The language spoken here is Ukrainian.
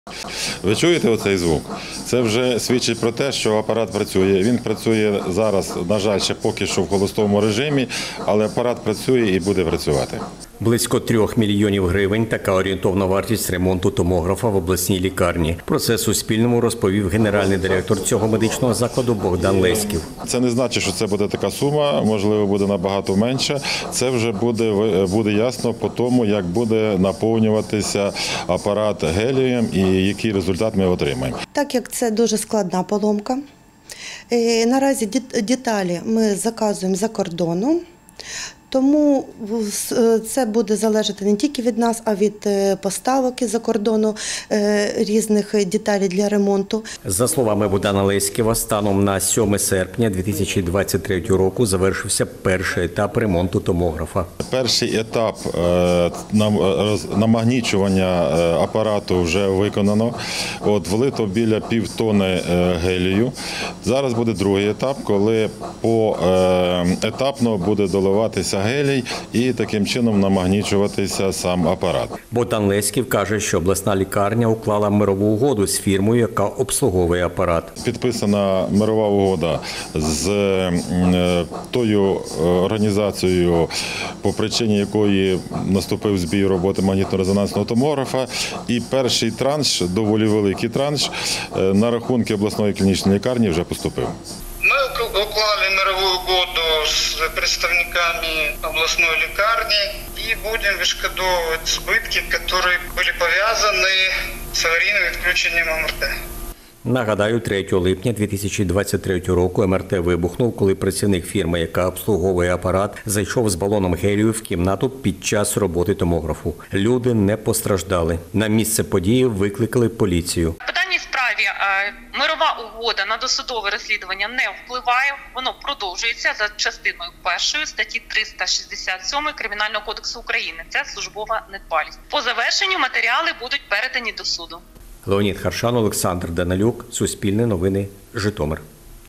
Ви чуєте оцей звук? Це вже свідчить про те, що апарат працює. Він працює зараз, на жаль, ще поки що в холостому режимі, але апарат працює і буде працювати. Близько 3 мільйонів гривень – така орієнтовна вартість ремонту томографа в обласній лікарні. Про це Суспільному розповів генеральний директор цього медичного закладу Богдан Леськів. Це не значить, що це буде така сума, можливо, буде набагато менше. Це вже буде ясно по тому, як буде наповнюватися апарат гелієм і який результат ми отримаємо. Так як це дуже складна поломка, наразі деталі ми заказуємо за кордоном. Тому це буде залежати не тільки від нас, а від поставок із-за кордону різних деталей для ремонту. За словами Богдана Леськіва, станом на 7 серпня 2023 року завершився перший етап ремонту томографа. Перший етап намагнічування апарату вже виконано. Влито біля півтони гелію. Зараз буде другий етап, коли поетапно буде доливатися гелій і таким чином намагнічуватися сам апарат. Богдан Леськів каже, що обласна лікарня уклала мирову угоду з фірмою, яка обслуговує апарат. Підписана мирова угода з тою організацією, по причині якої наступив збій роботи магнітно-резонансного томографа. І перший транш, доволі великий транш, на рахунки обласної клінічної лікарні вже поступив. Мы уклали мировую угоду с представниками областной лекарни и будем відшкодовувати збитки, которые были пов'язані з аварійним відключенням МРТ. Нагадаю, 3 липня 2023 року МРТ вибухнув, коли працівник фірми, яка обслуговує апарат, зайшов з балоном гелію в кімнату під час роботи томографу. Люди не постраждали. На місце події викликали поліцію. По даній справі мирова угода на досудове розслідування не впливає. Воно продовжується за частиною 1 статті 367 Кримінального кодексу України. Це службова недбалість. По завершенню матеріали будуть передані до суду. Леонід Харшан, Олександр Данилюк, Суспільне новини, Житомир.